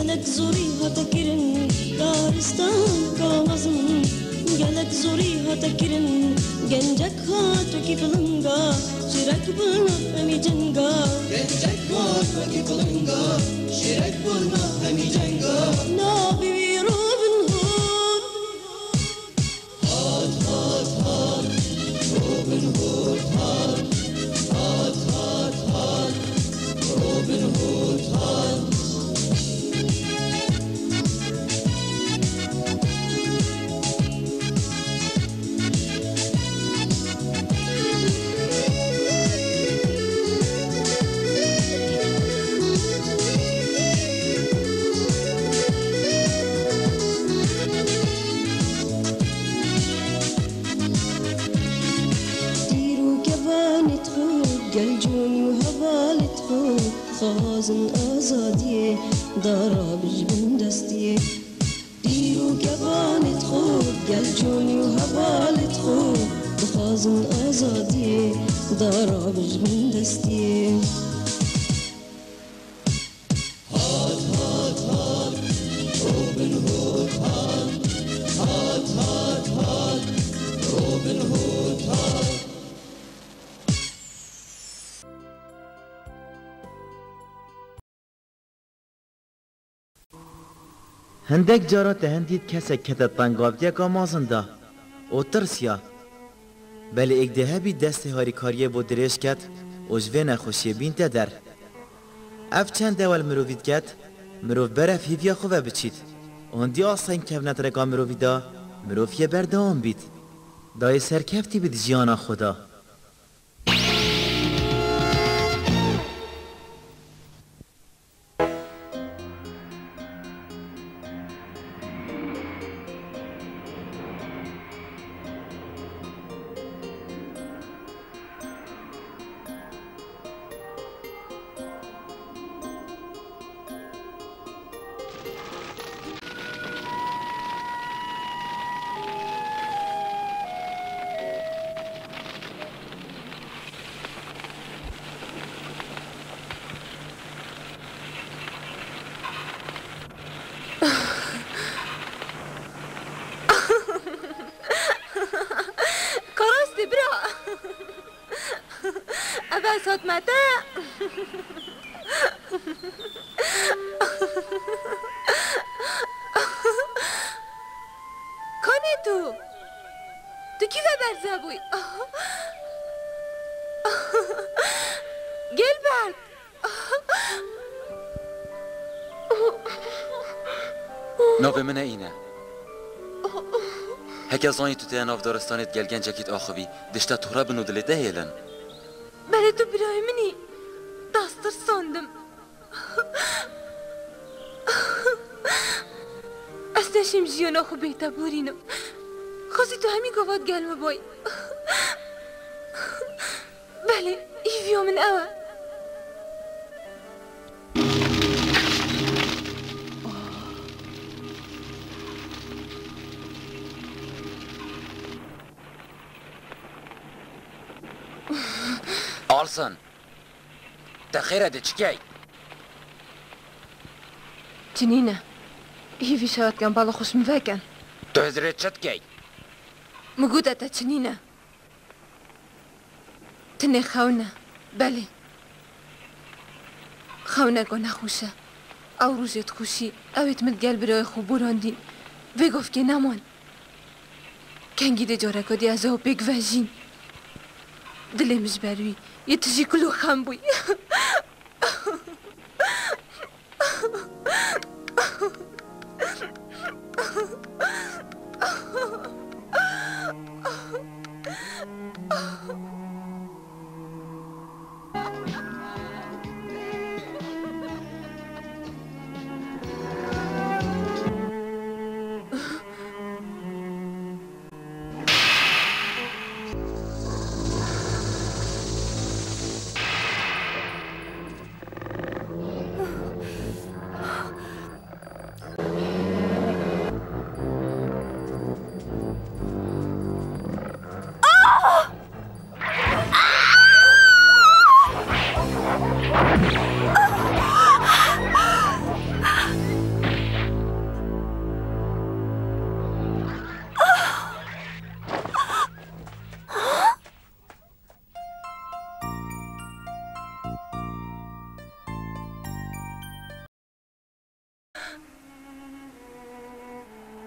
gelek zori hata kirin daristan kalazın gelek zori hata kirin gencek hat ki bulunga şirek bulma hemi cenga gencek hat ki bulunga şirek bulma hemi cenga nabi Robin Hood hat hat hat Robin Hood hat hat hat hat Robin Hood hat خازن آزادیه دارا بجبن دستیه دیرو گوانت خود گل جونی و حوالت خود خازن آزادیه دارا بجبن دستیه هات هات هات روبن هود هات هات هات هات روبن هود هات هندک جارا تهندید کسک کتت تنگاوتیا کامازنده او ترسیا بله ایک ده بی دست هاری کاریه بو درش کت اوجوه نخوشی بین تا در اف چند اول مروفید کت مروف برف هیویا خواه بچید اندی آسان کفنت رکا مروفیدا مروفیه بردام بید دای سرکفتی بید جیانا خدا صوت متى کنی تو کی برزه بوی گل برد ناو من اینه هکه زانی تو ته ناو دارستانت گلگن جکیت آخوی دشتا تورا بنو دلته هیلن بله تو برای منی داستر ساندم استشم جیانا خو بیتا بورینم خوزی تو همین گواد گلم بای بله ایویا من اوه آلسن تخیره ده چکی؟ جنینه هیوی شاید کن بالا خوش مفکن تو هزره چت کی؟ مگوده تا جنینه تنه خونه بله خونه گو نخوشه او روزت خوشی اویت مدگل برای خوب براندین و گفت که نمان کنگی ده جاره کدی از او بگ وجین دلمش بروی یه تجی کلو خم بوی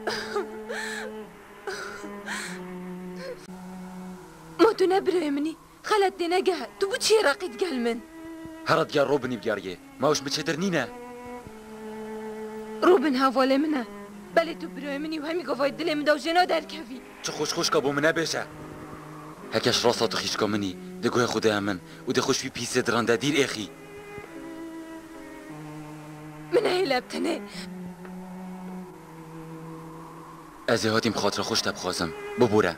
ما تو نبره منی خلت نگه تو بو چی رقید گل من هرات گار روبنی بگاریه ماوش بچتر نینه روبن حواله منه بله تو برای منی و همی گفای دل من دو جنا در کوی چه خوش که بو منه بشه هکش راستاتو خیش که منی دگوه خوده من و ده خوش بی پیسه درانده دیر اخی من هیلبتنه از هاتیم خاطر خوش تبخوازم ببوره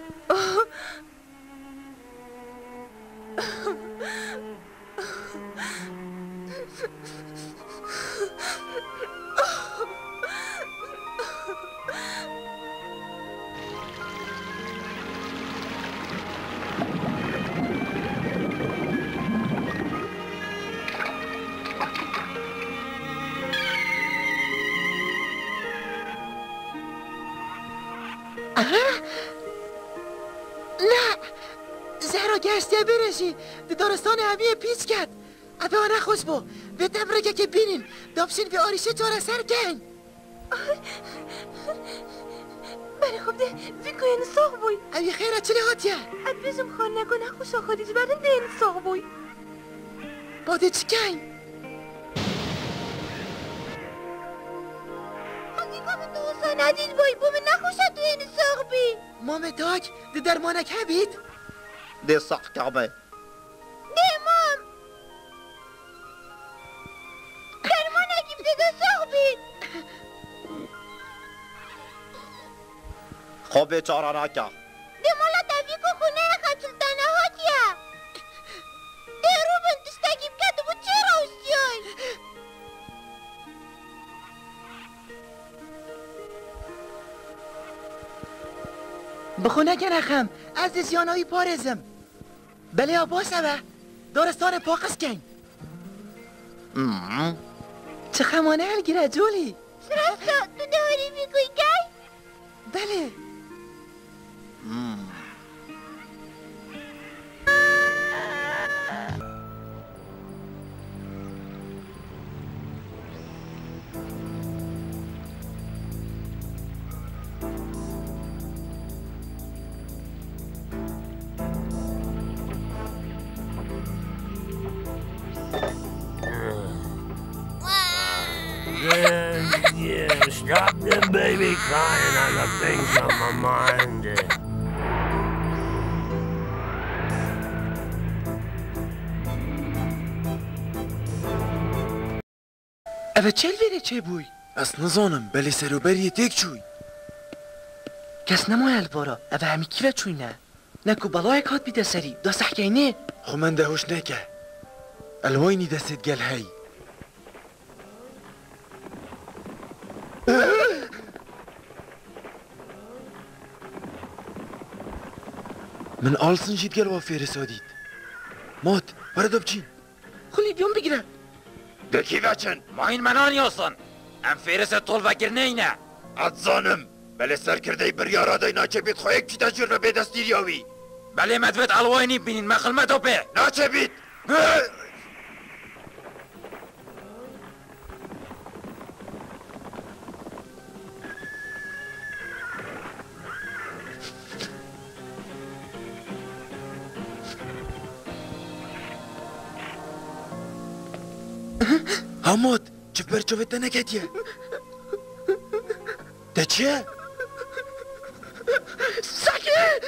نه زهرا گشته برشی دارستان همیه پیچ کرد ابه آنه خوش بو به تبرگه که بینین دابشین به آریشه چاره سر گین بله خوب ده ویکوین ساق بوی اوی خیره چلی هاتیه اب بیزم خان نکنه خوش آخادیج برن دین ساق بوی باده چی گین حقیقت تو حسن عزیز بوی بو من نخوشد تو این ساق بی مام تاک ده درمانک هبید ده ساق کعبه ده مام درمانکی بده ده ساق بی خوب چاره نکه ده مالا تفیق و خونه خطل تنه هاتیه ده رو بند تشتگیب کده بود چه روشیای بخونه گنخم از زیانایی پارزم بله آباسه به دارستان پاقس گین چه خمانه الگیره جولی سرستا تو داری میگوی گی؟ بله Yeah, stop the baby crying. I got things on my mind. اوه چل ویره چه بوی؟ از نزانم بلی سروبری تک چوی کس نمای الوارا اوه همی کیوه چوی نه نکو بلای کات بیده سری دا سحکینه خو من دهوش نکه الواینی دستت گل هی من آلسن جید گل وافیر سادید مات برد بچین خلی بیام بگیره دکی وچن ما این منانی هستن ام فیرس طول وگر نینه اتزانم بله سر کرده بریارا دای ناچه بید خواه کی تجربه به دست دیریاوی بله مدوید الواینی بینین مخلمتو به ناچه بید همات چه پرچوه نکتیه ده چیه؟ سکه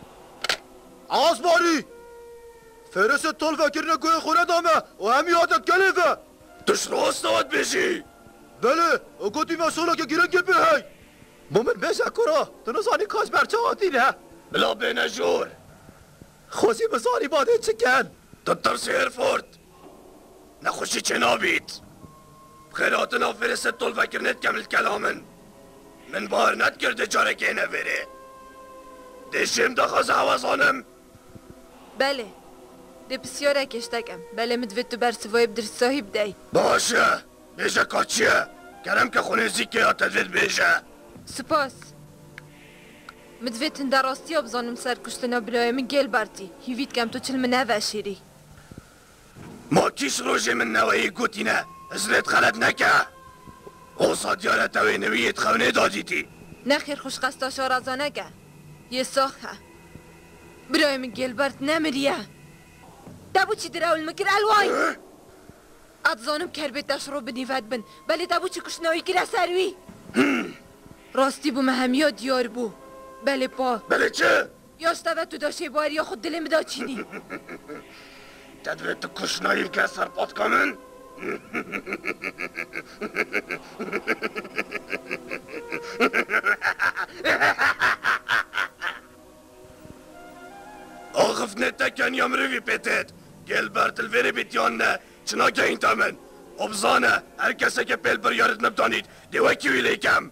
آزباری فرس طول فکر نکوی خونه دامه و همی یادت گلیفه تش راست نواد بشی بله اگوتی مسئوله که گیرن گپی هی مومن بشه کرا تو نزانی کاش برچه آتی نه بلا بین جور خوزی بزاری باده چکن تو ترسی هرفورد نخوشی چه نابید خیراتنا فرس طول فکر نت کمل کلامن من بار نت کرده جاره که نویره دشم دخواز حوازانم بله ده بسیاره کشتکم بله مدوید تو برسوای بدر صاحب دی باشه بیشه کاچیه کرم که خونه زیکه یا تدوید بیشه سپاس مدوید در راستی بزانم سر کشتنا برای من گل برتی هیوید کم تو چل من نوشیری ما کیش روژه من نوایی گوتینه ازنت خلط نکه اوصا دیارتوی نویت خونه دادیتی نخیر خوش قصد شارازانه که یه ساخه برای من گلبرت نمریه دبو چی دراول مکر الوای ادزانم کربت دش رو بنیفت بن بله دبو چی کشنایی کره سروی راستی بو مهمیا دیار بو بله پا بله چه؟ یاشتوه تو داشه باری یا خود دلم دا چینی تدوی تو کشنایی که سرپاد کامن؟ آخف نتکن یا مروی پیتید گلبرت الویری بیتیان نه چنا که این تامن ابزانه هر کسی که پیل بر یارد نبدانید دیوکی ویلی کم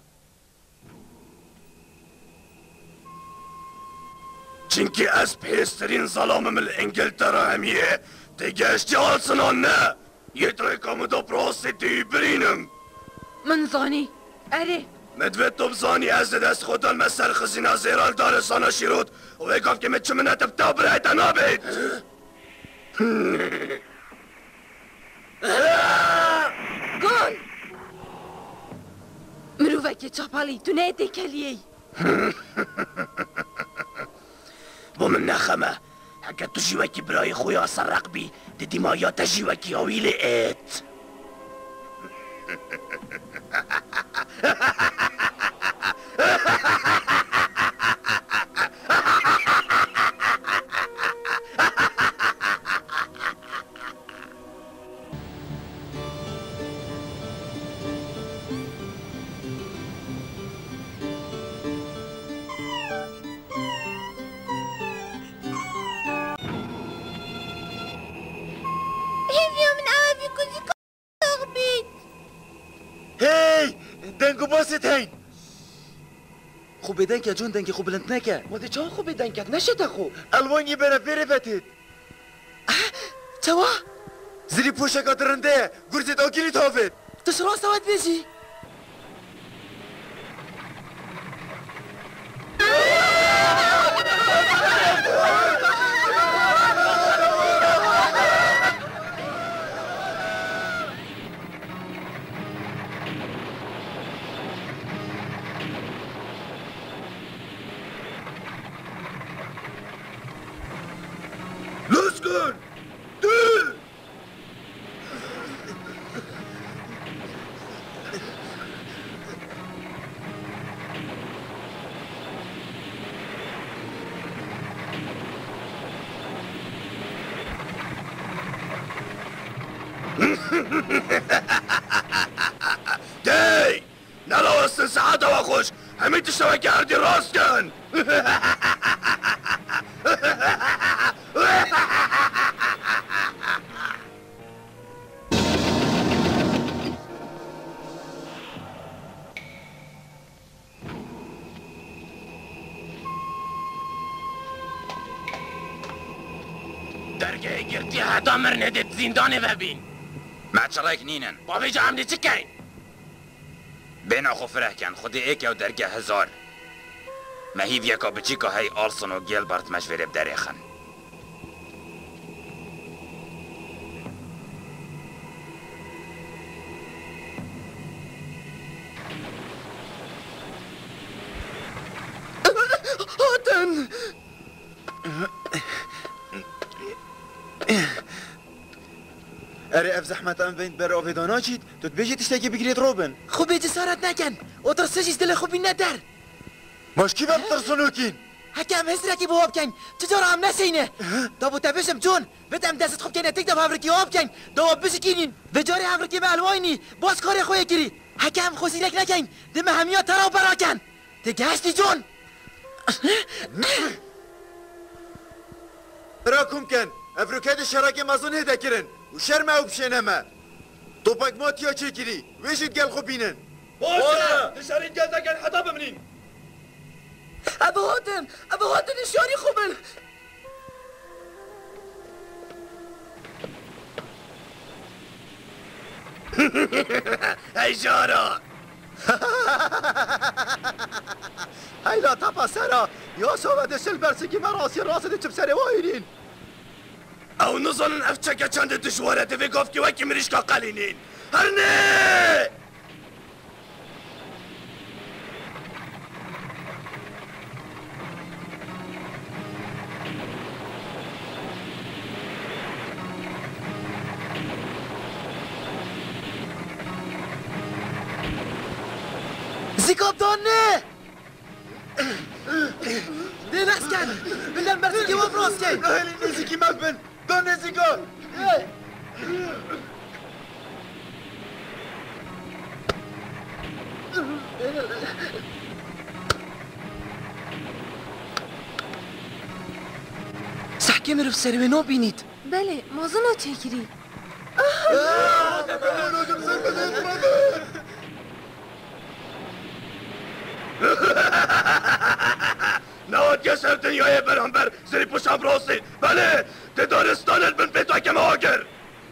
چنکی از پیسترین ظلامم الانگلترا همیه دیگه اشتیال سنان نه یه ترکامو دا پراستی برینم من زانی اره مدوید تو بزانی از دست خودان مسر خزینه زیرال دارستانا شیرود و بگفت که مچه منه تبتا برای تنابید گل مروفه که چاپالی تو نه دکلیه با من نخمه اگه تو جیوکی برای خویا سرق بی دیدی ما یا تا جیوکی آویل ایت دنگو باست هین خوب دنگ جون دنگ خوب بلند نکه ماده چان خوب دنگت نشده خوب الوانی بره بره فتید چوا؟ زیری پوشکا درنده گرزید آگیری تافید تو شراس داود بیشی لسکن دل دی نلوستن ساعت و خوش همه تشتوه کردی راست کن درگه گرتی حدا مرنده زندانه و بین ما چرایک نینن با بیجا همدی چی کن؟ بینا خو فرح کن خودی ایک او درگه هزار ما هیو یکا بچی که های آلسون و گیلبرت مجوره بدریخن هاتن اره اف زحمت ام بین بر آفیدانا چید تو تبیجی تشتاکی بگیرید روبن خوبی جسارت نکن اوتر سجیز دل خوبی ندار مشکی بم ترسونوکین حکم هزرکی بواب کن چجورا هم نسینه دابو تبشم جون بدم دست خوب کنه تک دب هفرکی آب کن دابو بشکینین به جاری هفرکی به الواینی باز کار خوی گیری حکم خوزیرک نکن دم همیا تراو برا کن دیگه هستی جون براكم كان افريكاد الشراكي مازون هدا كرن وشرمه وبشنمه طوبك مات يا تشيكري ويش تقال خبينن بوسه تشارين قال كان حطاب منين ابو هاتن الشاري خبل هاي جارة هاي لا تابا سرا يا سواد السلبرسكي مراسي راسد تبسري وايرين او نظن افتشكا چند دشواره تفي گفت وكي مريشكا قلينين هرني زیکاب دانه ده دست کن بلن برسی که وام راست کن هلی نزیکی مبن دانه زیکاب سحکه میرف سری نو بینید بله مازنو چکری نواد که سر دنیای برانبر سری پشم راستی بله ده دارستانت بن پیتا که مهاگر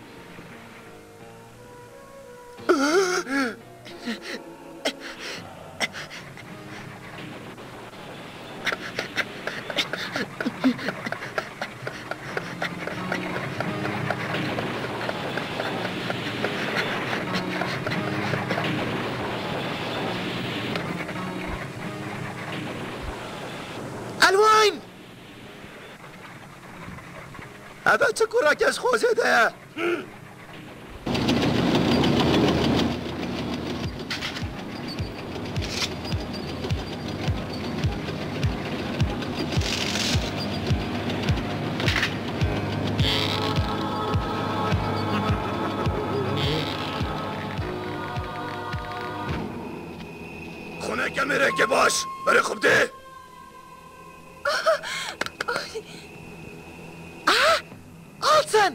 الواین اوه چه کراکش خوزه ده خونه که میره که باش بره خوب ده آلسن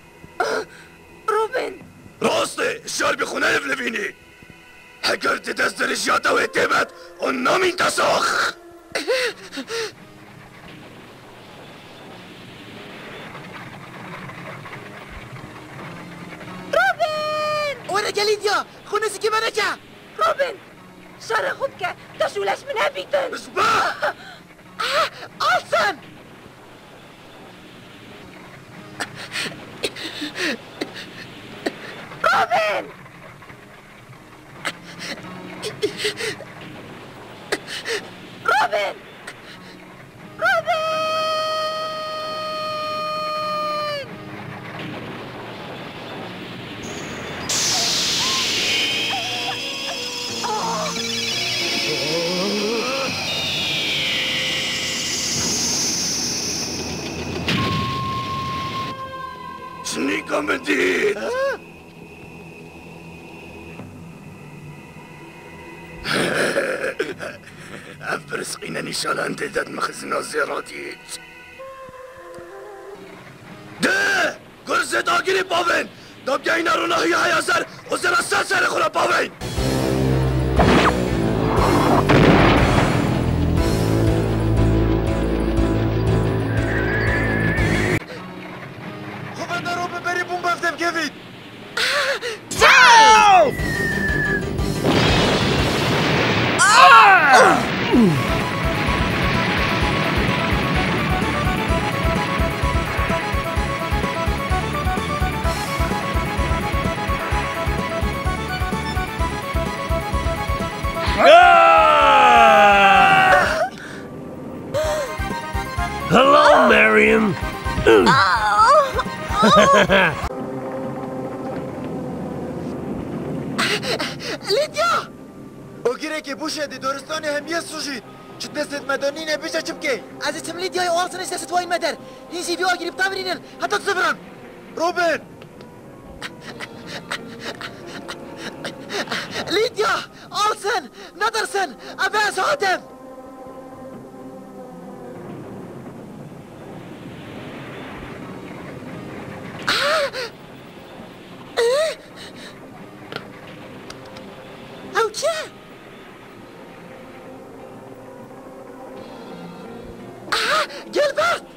روبن راسته اشار به خونه نفلوینی اگر ده دست درش یاده و اتبت اون نامین تساخ روبن وانا جليديا خونه سكي منكا روبن شر خوب که تشولش من بیتن اسبا آلسن روبن روبن روبن شنیکا من دید افرسقین نشالان دیدد مخزنا زیرادید ده گرزه داگیری باوین داب گینا رو نهی حیازر و زرستان سر خورا باوین خوبه درو ببری بوم بفتم کوید Hello, Marion. ليديا اوگیره که بوشه دی دورستان همیه سوشید چه دستت مدانی نبیشه چبکه از تم ليديا آلسنش دست واین مدر این سی بیو آگیری بتامرینن حتی تصبران روبن ليديا آلسن ندرسن اباس هاتم او چه؟ گلبرت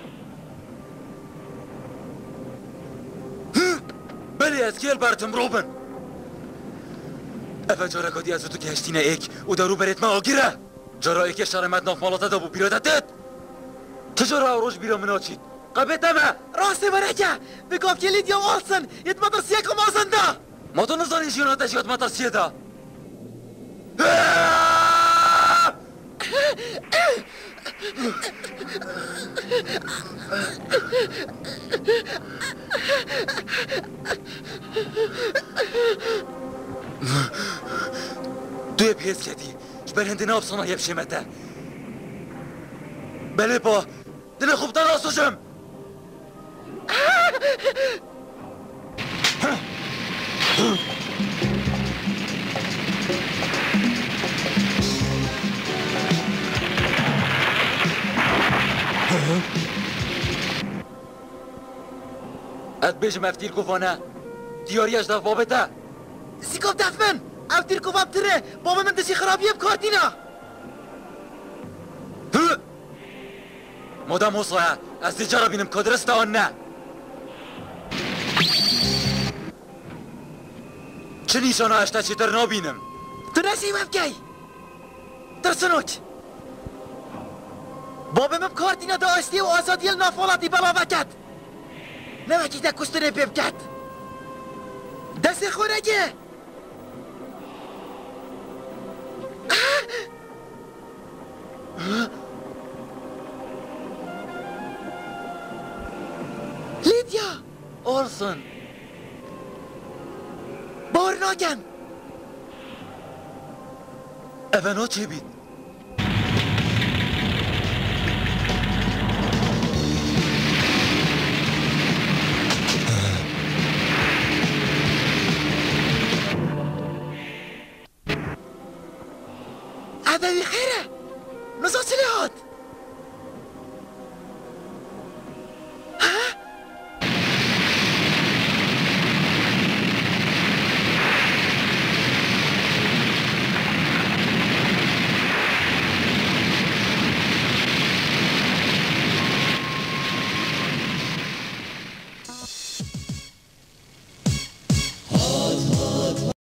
بله از گلبرتم روبن اوه جارا کدی از تو کشتینه ایک او دارو برت ما آگیره جارا ایک شرمت ناف مالاتا دا بو پیرادتت چجارا روش بیرا مناچید قبیت همه راست برکه بگم که ليديا و آلسن یت مدرسیه کم آزنده ما تو نزانی جیوناتش یاد مدرسیه دا توی پیس کردی جبر هندی ناب صنع یبشیمته بله با دل خوب دار آسوشم اد بیجم افتیر کوفانه دیاری اجداف بابته سیکوب دف من افتیر کوفام تره بابا من دسی خرابیه بکارتینا مدام حصایه از دیجا بینم کدرست آن نه چه نیشانه اشتا چی در نابینم تو نسی وفکی در سنوچ بابا من کارتینا دا استی و آزادی نافولاتی بلا وکد نوکی دا کستره ببکد دست خورگه لیدیا آرسن بار ناکن اونا چه بید؟ عدوی خیره نزا چلی هاد